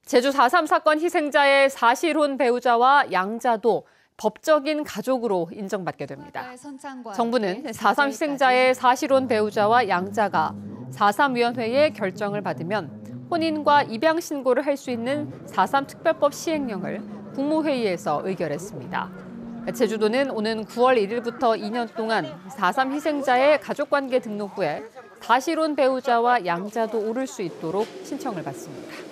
제주 4.3 사건 희생자의 사실혼 배우자와 양자도 법적인 가족으로 인정받게 됩니다. 정부는 4.3 희생자의 사실혼 배우자와 양자가 4.3위원회의 결정을 받으면 혼인과 입양 신고를 할 수 있는 4.3 특별법 시행령을 국무회의에서 의결했습니다. 제주도는 오는 9월 1일부터 2년 동안 4.3 희생자의 가족관계 등록부에 사실혼 배우자와 양자도 오를 수 있도록 신청을 받습니다.